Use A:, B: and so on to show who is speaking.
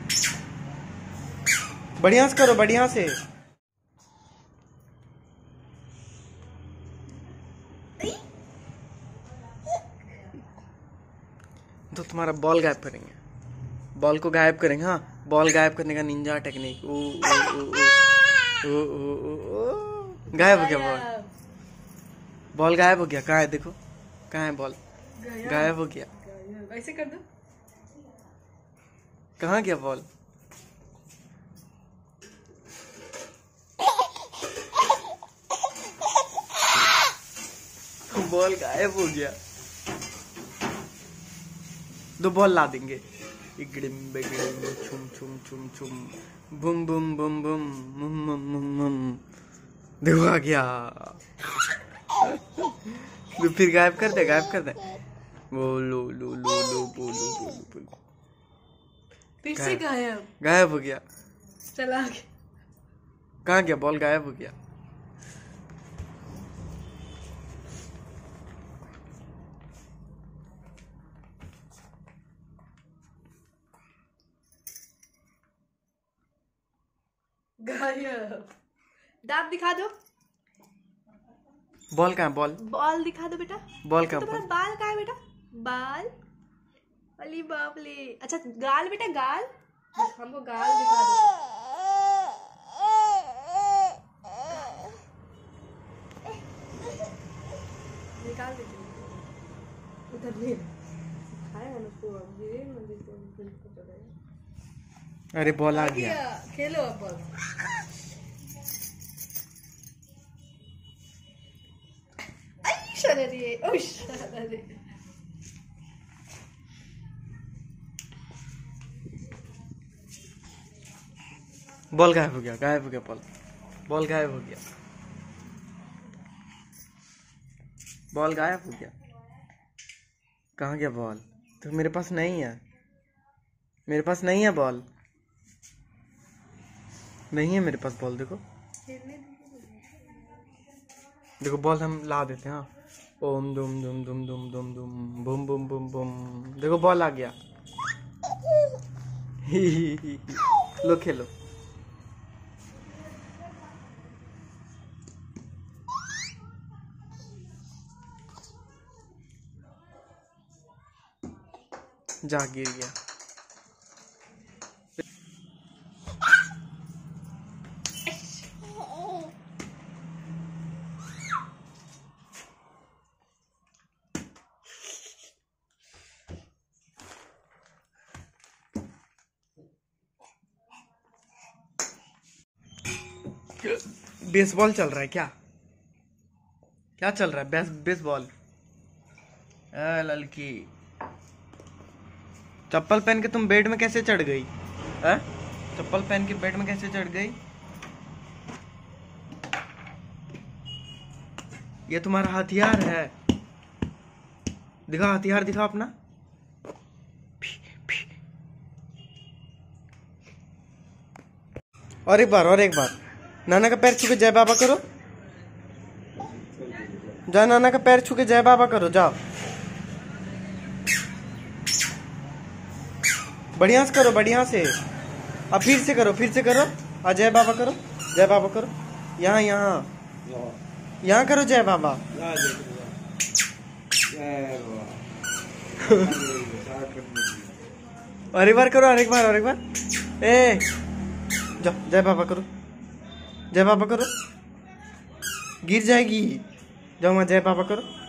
A: बढ़िया से करो, बढ़िया से। तो तुम्हारा बॉल गायब करेंगे, बॉल को गायब करेंगे। हाँ, बॉल गायब करने का निंजा टेक्निक। गायब हो गया बॉल, बॉल गायब हो गया। कहाँ है देखो, कहाँ है बॉल? गायब हो गया।
B: ऐसे कर दो।
A: कहाँ गया बॉल? बॉल गायब हो गया। दो बॉल ला देंगे। इगड़िम बिगड़िम छुम छुम छुम छुम बुम बुम बुम बुम मुम मुम मुम मुम। देखो आ गया। तो फिर गायब कर दे, गायब कर दे। बोलो लो लो लो बोलो बोलो बोलो।
B: फिर से गायब,
A: गायब हो गया।
B: चला गया।
A: कहाँ गया बॉल? गायब हो गया।
B: गायब। दांत दिखा दो।
A: बॉल कहाँ? बॉल,
B: बॉल दिखा दो बेटा।
A: बॉल कहाँ?
B: तुम्हारा बाल कहाँ है बेटा? बाल। अली बाप ले। अच्छा गाल बेटा, गाल। हमको गाल दिखा दो। निकाल दे उधर ले। खाएगा ना उसको,
A: अरे बॉल आ गया।
B: खेलो अब बॉल।
A: बॉल गायब हो गया, गायब हो गया बॉल, बॉल गायब हो गया, बॉल गायब हो गया। कहाँ गया बॉल? तो मेरे पास नहीं है, मेरे पास नहीं है बॉल, नहीं है मेरे पास बॉल। देखो देखो बॉल हम ला देते हैं। हाँ, ओम दुम दुम दुम दुम दुम दुम बुम बुम बुम बुम। देखो बॉल आ गया। लो खेलो। जा गिर गया। बेसबॉल चल रहा है क्या? क्या चल रहा है? बेसबॉल। लड़की चप्पल पहन के तुम बेड में कैसे चढ़ गई? चप्पल पहन के बेड में कैसे चढ़ गई? ये तुम्हारा हथियार है। दिखा हथियार, दिखा अपना। और एक बार, और एक बार। नाना का पैर छू के जय बाबा करो। जाओ, नाना का पैर छू के जय बाबा करो, जाओ। बढ़िया से करो, बढ़िया से। अब फिर से करो, फिर से करो। जय बाबा करो, जय बाबा करो। यहाँ यहाँ यहाँ करो जय बाबा। और एक बार करो, और एक बार, और एक बार। जाओ जय बाबा करो, जय बाबा करो। गिर जाएगी। जाओ वहाँ जय बाबा करो।